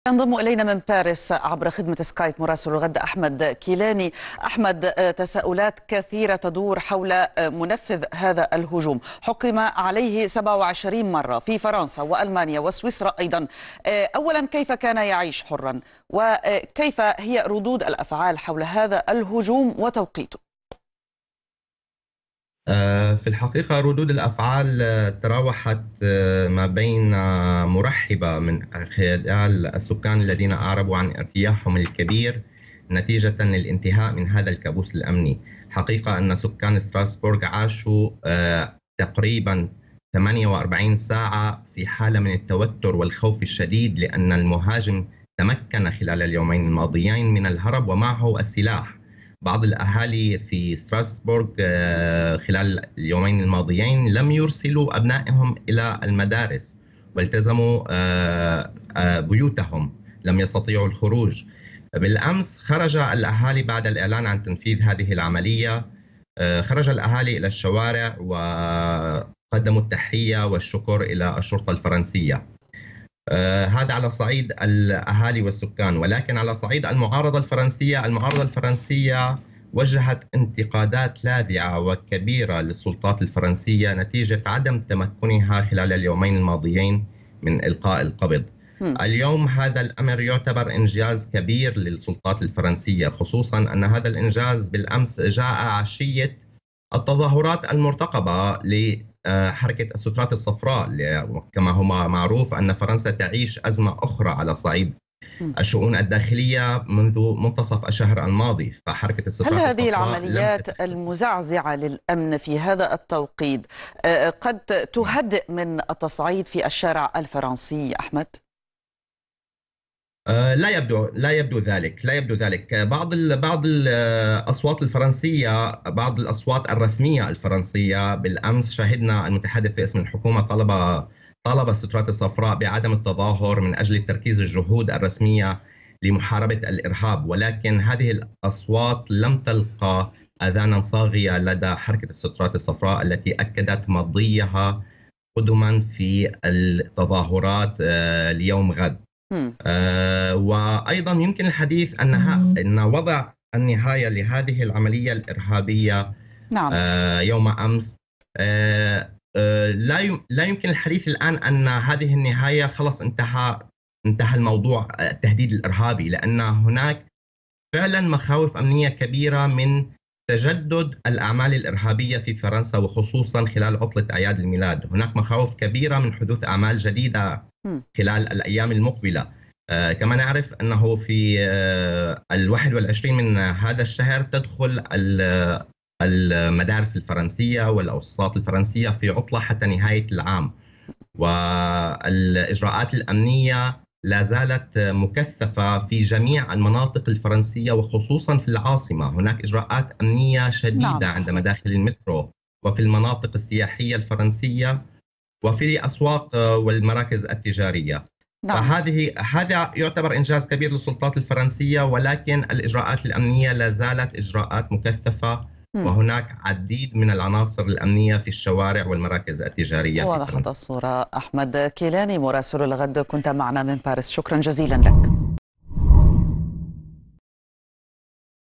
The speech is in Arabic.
ينضم إلينا من باريس عبر خدمة سكايب مراسل الغد أحمد كيلاني. أحمد، تساؤلات كثيرة تدور حول منفذ هذا الهجوم. حكم عليه 27 مرة في فرنسا وألمانيا وسويسرا أيضا. أولا، كيف كان يعيش حرا؟ وكيف هي ردود الأفعال حول هذا الهجوم وتوقيته؟ في الحقيقة ردود الأفعال تراوحت ما بين مرحبة من خلال السكان الذين أعربوا عن ارتياحهم الكبير نتيجة للانتهاء من هذا الكابوس الأمني. حقيقة أن سكان ستراسبورغ عاشوا تقريبا 48 ساعة في حالة من التوتر والخوف الشديد، لأن المهاجم تمكن خلال اليومين الماضيين من الهرب ومعه السلاح. بعض الأهالي في ستراسبورغ خلال اليومين الماضيين لم يرسلوا أبنائهم إلى المدارس والتزموا بيوتهم، لم يستطيعوا الخروج. بالأمس خرج الأهالي بعد الإعلان عن تنفيذ هذه العملية، خرج الأهالي إلى الشوارع وقدموا التحية والشكر إلى الشرطة الفرنسية. هذا على صعيد الأهالي والسكان، ولكن على صعيد المعارضة الفرنسية وجهت انتقادات لاذعة وكبيرة للسلطات الفرنسية نتيجة عدم تمكنها خلال اليومين الماضيين من إلقاء القبض. اليوم هذا الأمر يعتبر إنجاز كبير للسلطات الفرنسية، خصوصا أن هذا الإنجاز بالأمس جاء عشية التظاهرات المرتقبة حركة السترات الصفراء. كما هو معروف أن فرنسا تعيش أزمة أخرى على صعيد الشؤون الداخلية منذ منتصف الشهر الماضي. فحركة السترات هل الصفراء هذه العمليات المزعزعة للأمن في هذا التوقيت قد تهدئ من التصعيد في الشارع الفرنسي أحمد؟ لا يبدو ذلك. بعض الأصوات الفرنسية، بعض الأصوات الرسمية الفرنسية بالأمس شاهدنا المتحدث باسم الحكومة طالب السترات الصفراء بعدم التظاهر من أجل تركيز الجهود الرسمية لمحاربة الإرهاب، ولكن هذه الأصوات لم تلقى آذانا صاغية لدى حركة السترات الصفراء التي أكدت مضيها قدما في التظاهرات اليوم غد. وأيضا يمكن الحديث أن وضع النهاية لهذه العملية الإرهابية نعم. يوم أمس لا يمكن الحديث الآن أن هذه النهاية خلص انتهى الموضوع التهديد الإرهابي، لأن هناك فعلا مخاوف أمنية كبيرة من تجدد الأعمال الإرهابية في فرنسا، وخصوصا خلال عطلة أعياد الميلاد. هناك مخاوف كبيرة من حدوث أعمال جديدة خلال الأيام المقبلة. كما نعرف أنه في 21 من هذا الشهر تدخل المدارس الفرنسية والأوساط الفرنسية في عطلة حتى نهاية العام، والإجراءات الأمنية لا زالت مكثفة في جميع المناطق الفرنسية وخصوصا في العاصمة. هناك إجراءات أمنية شديدة عند مداخل المترو وفي المناطق السياحية الفرنسية وفي الأسواق والمراكز التجارية. هذا يعتبر إنجاز كبير للسلطات الفرنسية، ولكن الإجراءات الأمنية لا زالت إجراءات مكثفة، وهناك عديد من العناصر الأمنية في الشوارع والمراكز التجارية. وضحت الصورة. أحمد كيلاني مراسل الغد كنت معنا من باريس، شكرا جزيلا لك.